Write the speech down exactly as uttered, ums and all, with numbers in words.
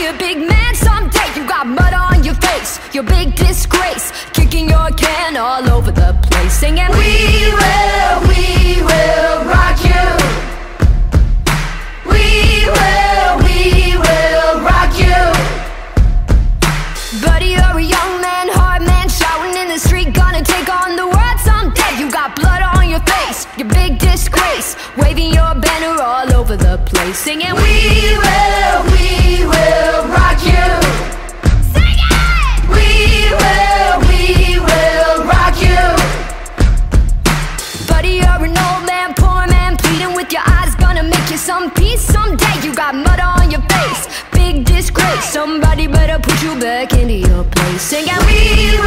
be a big man someday. You got mud on your face, your big disgrace, kicking your can all over the place, singing, we will, we will rock you. We will, we will rock you. Buddy, you're a young man, hard man, shouting in the street, gonna take on the world someday. You got blood on your face, your big disgrace, waving your banner all over the place, singing, we will, we will rock you. Sing it! We will, we will rock you. Buddy, you're an old man, poor man, pleading with your eyes, gonna make you some peace someday. You got mud on your face, big disgrace, somebody better put you back into your place, singing, we will.